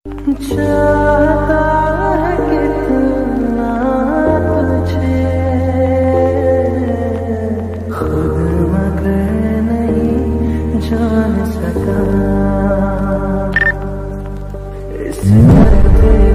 चाहता है कितना तुझे खुद मगर नहीं जान सका इस दर्द